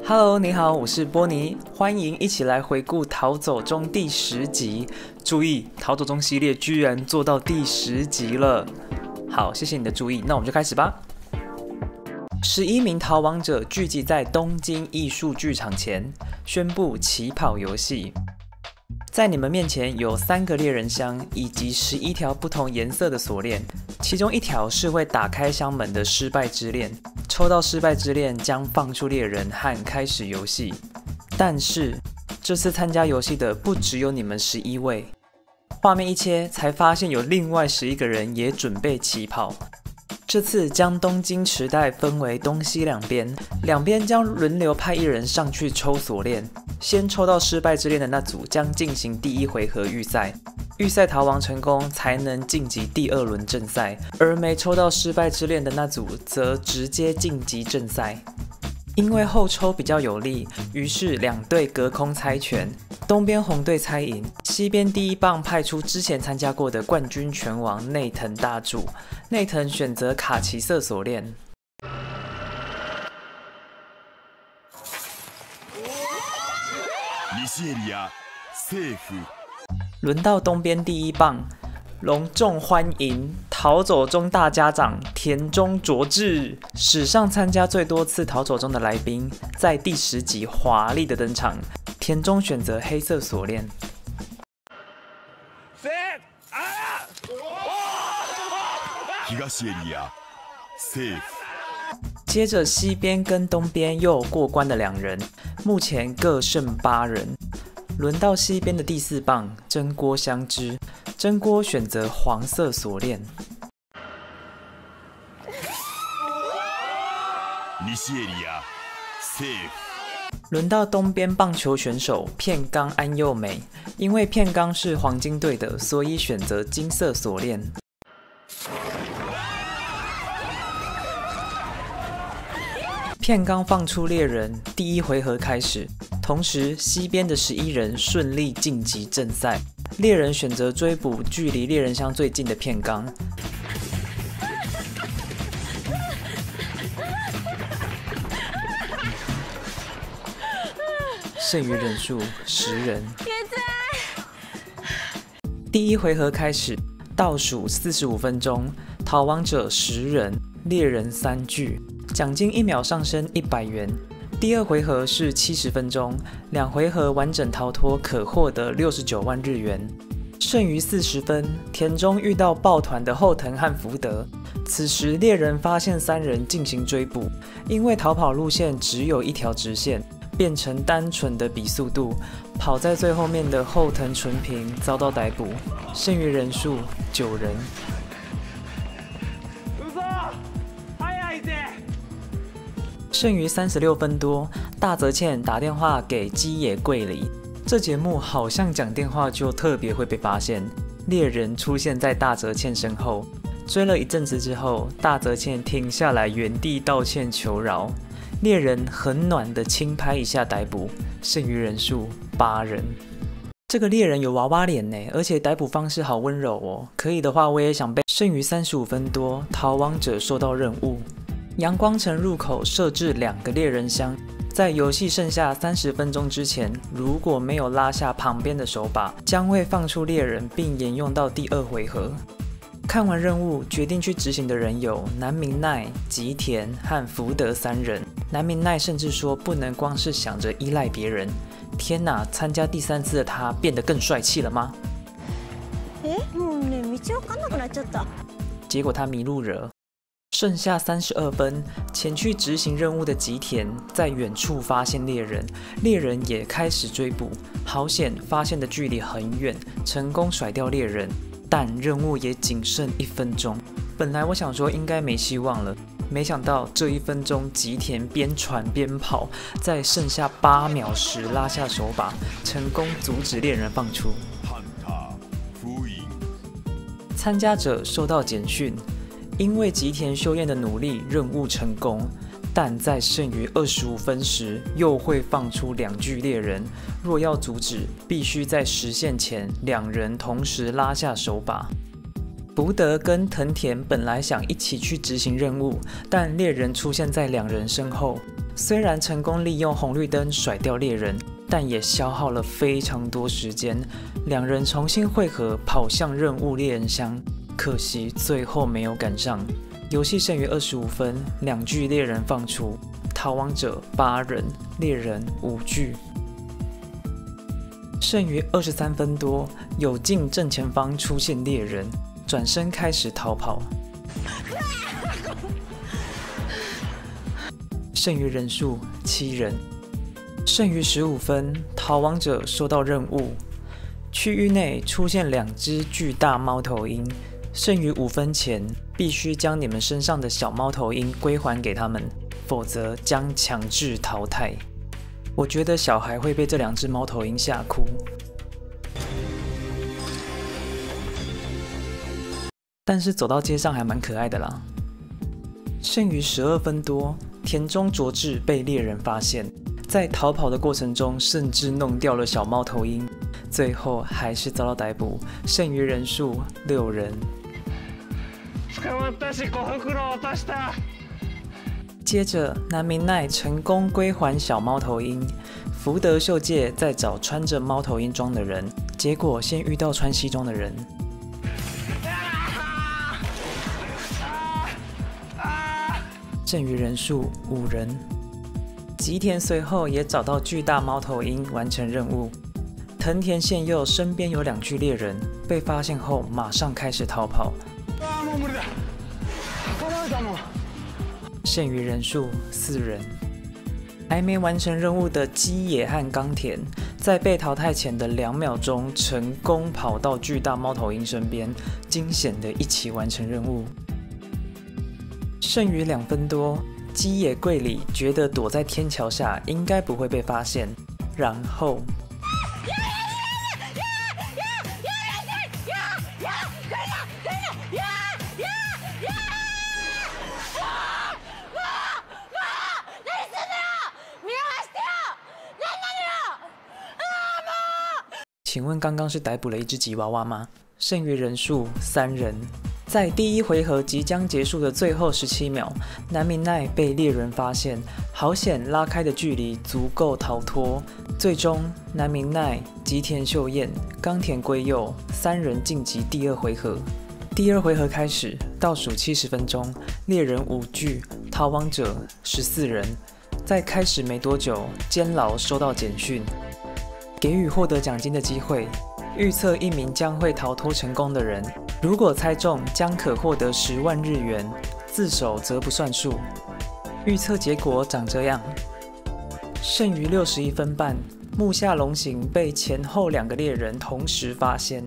Hello， 你好，我是波尼，欢迎一起来回顾《逃走中》第10集。注意，《逃走中》系列居然做到第10集了。好，谢谢你的注意，那我们就开始吧。11名逃亡者聚集在东京艺术剧场前，宣布起跑游戏。在你们面前有3个猎人箱以及11条不同颜色的锁链，其中1条是会打开箱门的失败之链。抽到失败之链将放出猎人和开始游戏。但是这次参加游戏的不只有你们11位。画面一切才发现有另外11个人也准备起跑。这次将东京池袋分为东西两边，两边将轮流派1人上去抽锁链。先抽到失败之链的那组将进行第1回合预赛，预赛逃亡成功才能晋级第2轮正赛，而没抽到失败之链的那组则直接晋级正赛。因为后抽比较有利，于是2队隔空猜拳，东边红队猜赢，西边第1棒派出之前参加过的冠军拳王内藤大助，内藤选择卡其色锁链。轮到东边第1棒，隆重欢迎逃走中大家长田中卓志，史上参加最多次逃走中的来宾，在第10集华丽的登场。田中选择黑色锁链。接着西边跟东边又有过关的2人，目前各剩8人。轮到西边的第4棒真锅香织，真锅选择黄色锁链。轮到东边棒球选手片冈安佑美，因为片冈是黄金队的，所以选择金色锁链。片冈放出猎人，第1回合开始。同时，西边的11人顺利晋级正赛。猎人选择追捕距离猎人箱最近的片冈。剩余人数10人。第1回合开始，倒数45分钟，逃亡者10人，猎人3具，奖金1秒上升100元。第2回合是70分钟，2回合完整逃脱可获得69万日元。剩余40分，田中遇到抱团的后藤和福德。此时猎人发现3人进行追捕，因为逃跑路线只有1条直线，变成单纯的比速度。跑在最后面的后藤纯平遭到逮捕，剩余人数9人。剩余36分多，大泽茜打电话给基野贵里。这节目好像讲电话就特别会被发现。猎人出现在大泽茜身后，追了一阵子之后，大泽茜停下来原地道歉求饶。猎人很暖的轻拍一下逮捕，剩余人数8人。这个猎人有娃娃脸呢，而且逮捕方式好温柔哦。可以的话，我也想被。剩余35分多，逃亡者收到任务。阳光城入口设置2个猎人箱，在游戏剩下30分钟之前，如果没有拉下旁边的手把，将会放出猎人并沿用到第2回合。看完任务，决定去执行的人有南明奈、吉田和福德3人。南明奈甚至说不能光是想着依赖别人。天哪，参加第3次的他变得更帅气了吗？结果他迷路了。剩下32分，前去执行任务的吉田在远处发现猎人，猎人也开始追捕。好险，发现的距离很远，成功甩掉猎人，但任务也仅剩1分钟。本来我想说应该没希望了，没想到这1分钟，吉田边传边跑，在剩下8秒时拉下手把，成功阻止猎人放出。参加者收到简讯。因为吉田修彦的努力，任务成功，但在剩余25分时，又会放出2具猎人。若要阻止，必须在时限前2人同时拉下手把。福德跟藤田本来想一起去执行任务，但猎人出现在2人身后。 虽然成功利用红绿灯甩掉猎人，但也消耗了非常多时间。两人重新汇合，跑向任务猎人箱，可惜最后没有赶上。游戏剩余25分，2具猎人放出，逃亡者8人，猎人5具。剩余23分多，有近正前方出现猎人，转身开始逃跑。剩余人数7人。剩余15分，逃亡者收到任务，区域内出现2只巨大猫头鹰。剩余5分前，必须将你们身上的小猫头鹰归还给他们，否则将强制淘汰。我觉得小孩会被这2只猫头鹰吓哭。但是走到街上还蛮可爱的啦。剩余12分多，田中卓志被猎人发现，在逃跑的过程中甚至弄掉了小猫头鹰，最后还是遭到逮捕。剩余人数6人。接着，南明奈成功归还小猫头鹰。福德秀介在找穿着猫头鹰装的人，结果先遇到穿西装的人。剩余人数5人。吉田随后也找到巨大猫头鹰，完成任务。藤田宪佑身边有2具猎人，被发现后马上开始逃跑。剩余人数4人。还没完成任务的基野和冈田，在被淘汰前的2秒钟成功跑到巨大猫头鹰身边，惊险的一起完成任务。剩余2分多，基野贵里觉得躲在天桥下应该不会被发现，然后请问刚刚是逮捕了一只吉娃娃吗？剩余人数3人。在第1回合即将结束的最后17秒，南明奈被猎人发现，好险拉开的距离足够逃脱。最终，南明奈、吉田秀彦、冈田圭佑3人晋级第2回合。第2回合开始，倒数70分钟，猎人5具，逃亡者14人。在开始没多久，监牢收到简讯，给予获得奖金的机会，预测1名将会逃脱成功的人。如果猜中，将可获得10万日元，自首则不算数。预测结果长这样：剩余61分半，木下龙行被前后2个猎人同时发现。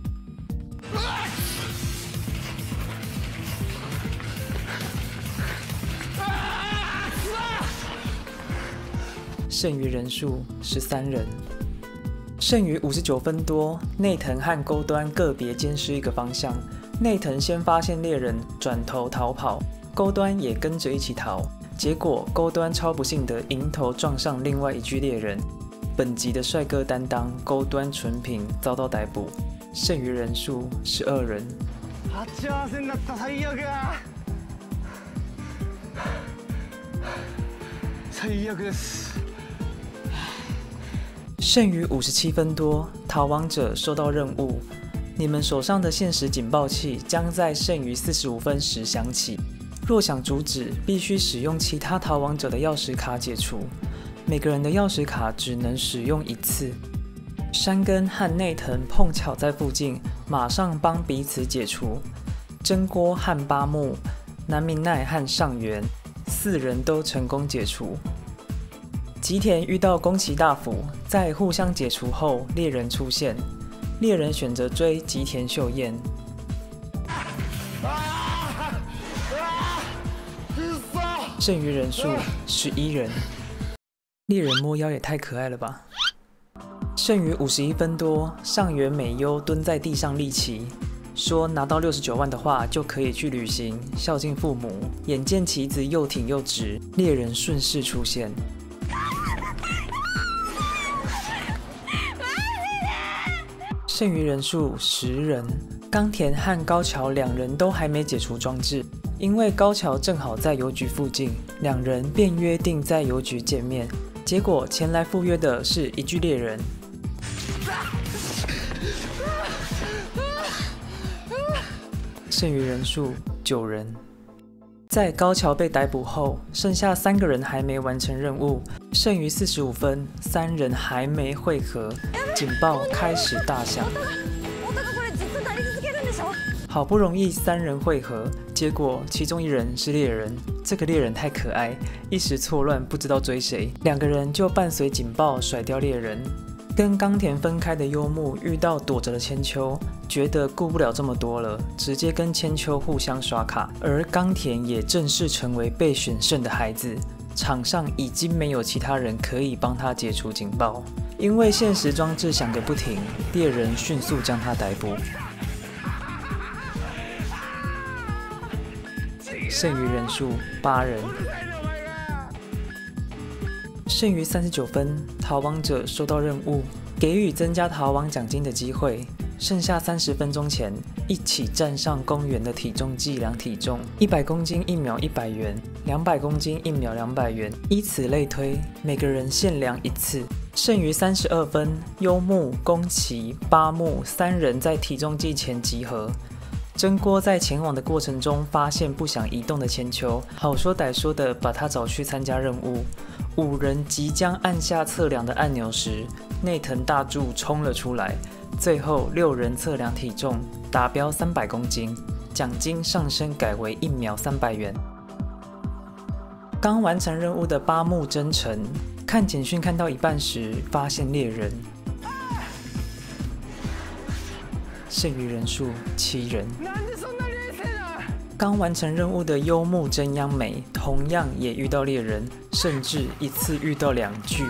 剩余人数13人。剩余59分多，内藤和钩端个别监视一个方向。内藤先发现猎人，转头逃跑，钩端也跟着一起逃。结果钩端超不幸的迎头撞上另外1具猎人。本集的帅哥担当钩端纯平遭到逮捕，剩余人数12人。最悪です。剩余57分多，逃亡者收到任务，你们手上的限时警报器将在剩余45分时响起。若想阻止，必须使用其他逃亡者的钥匙卡解除。每个人的钥匙卡只能使用1次。山根和内藤碰巧在附近，马上帮彼此解除。真锅和八木、南明奈和上原4人都成功解除。吉田遇到宫崎大辅，在互相解除后，猎人出现，猎人选择追吉田秀彦。剩余人数11人。猎人摸腰也太可爱了吧！剩余51分多，上原美优蹲在地上立旗，说拿到69万的话就可以去旅行，孝敬父母。眼见旗子又挺又直，猎人顺势出现。剩余人数10人。冈田和高桥2人都还没解除装置， 因为高桥正好在邮局附近，两人便约定在邮局见面。结果前来赴约的是一具猎人。剩余人数9人。在高桥被逮捕后，剩下3个人还没完成任务，剩余45分，3人还没会合，警报开始大响。好不容易3人会合，结果其中1人是猎人，这个猎人太可爱，一时错乱不知道追谁，2个人就伴随警报甩掉猎人。跟冈田分开的幽木遇到躲着的千秋，觉得顾不了这么多了，直接跟千秋互相刷卡，而冈田也正式成为被选剩的孩子，场上已经没有其他人可以帮他解除警报，因为现实装置响个不停，猎人迅速将他逮捕。剩余人数8人。剩余39分，逃亡者收到任务，给予增加逃亡奖金的机会。剩下30分钟前，一起站上公园的体重计量体重，100公斤1秒100元，200公斤1秒200元，以此类推，每个人限量1次。剩余32分，幽木、宫崎、八木3人在体重计前集合。真锅在前往的过程中发现不想移动的千秋，好说歹说的把他找去参加任务。5人即将按下测量的按钮时，内藤大柱冲了出来。最后6人测量体重，达标300公斤，奖金上升改为1秒300元。刚完成任务的八木真诚看简讯看到一半时，发现猎人。剩余人数7人。刚完成任务的幽木真央美同样也遇到猎人，甚至一次遇到2具。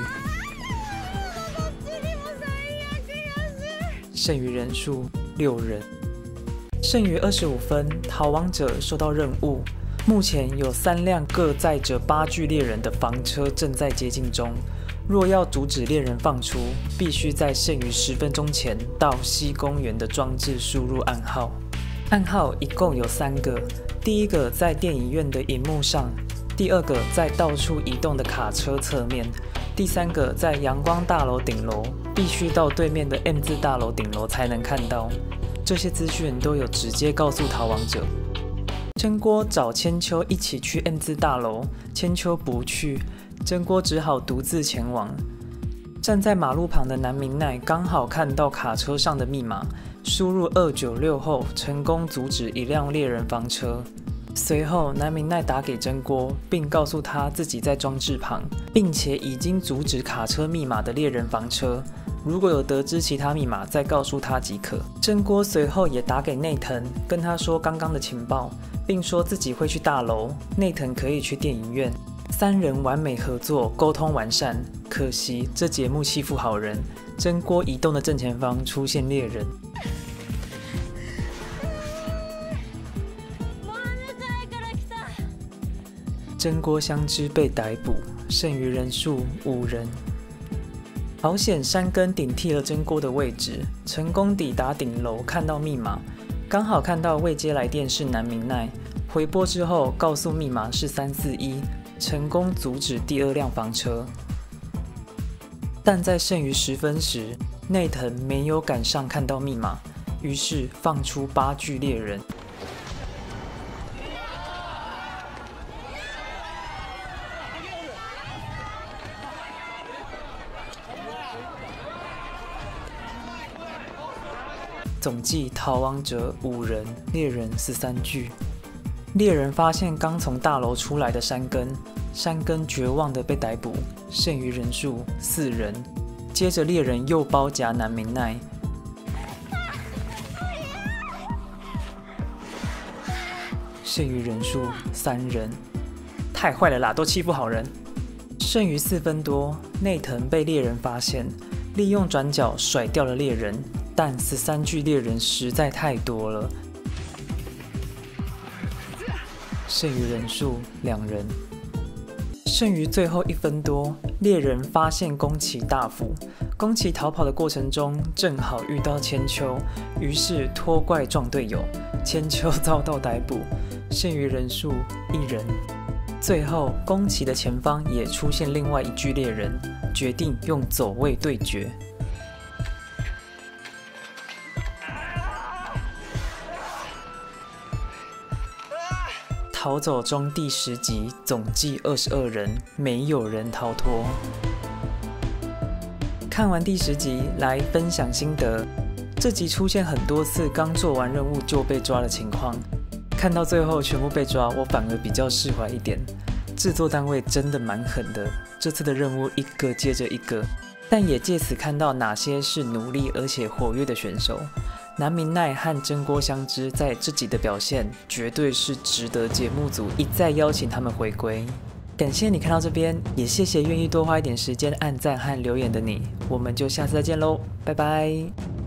剩余人数6人。剩余25分，逃亡者收到任务。目前有3辆各载着8具猎人的房车正在接近中。若要阻止猎人放出，必须在剩余10分钟前到西公园的装置输入暗号。暗号一共有3个，第一个在电影院的荧幕上，第二个在到处移动的卡车侧面，第3个在阳光大楼顶楼，必须到对面的 M 字大楼顶楼才能看到。这些资讯都有直接告诉逃亡者。真锅找千秋一起去 M 字大楼，千秋不去，真锅只好独自前往。站在马路旁的南明奈刚好看到卡车上的密码，输入296后，成功阻止一辆猎人房车。随后，南明奈打给真锅，并告诉他自己在装置旁，并且已经阻止卡车密码的猎人房车。如果有得知其他密码，再告诉他即可。真锅随后也打给内藤，跟他说刚刚的情报，并说自己会去大楼，内藤可以去电影院。3人完美合作，沟通完善。可惜这节目欺负好人，真锅移动的正前方出现猎人。真锅香织被逮捕，剩余人数5人。好险，山根顶替了真锅的位置，成功抵达顶楼，看到密码，刚好看到未接来电是南明奈，回拨之后告诉密码是341，成功阻止第2辆房车。但在剩余10分时，内藤没有赶上看到密码，于是放出8具猎人。总计逃亡者5人，猎人13具。猎人发现刚从大楼出来的山根，山根绝望地被逮捕，剩余人数4人。接着猎人又包夹南明奈，剩余人数3人。太坏了啦，都欺负好人。剩余4分多，内藤被猎人发现，利用转角甩掉了猎人。但13具猎人实在太多了，剩余人数2人。剩余最后1分多，猎人发现宫崎大辅，宫崎逃跑的过程中正好遇到千秋，于是拖怪撞队友，千秋遭到逮捕。 剩余人数1人。最后，宫崎的前方也出现另外一具猎人，决定用走位对决。逃走中第10集，总计22人，没有人逃脱。看完第10集，来分享心得。这集出现很多次刚做完任务就被抓的情况，看到最后全部被抓，我反而比较释怀一点。制作单位真的蛮狠的，这次的任务一个接着一个，但也借此看到哪些是努力而且活跃的选手。南明奈和真锅香织在这集的表现，绝对是值得节目组一再邀请他们回归。感谢你看到这边，也谢谢愿意多花一点时间按赞和留言的你。我们就下次再见喽，拜拜。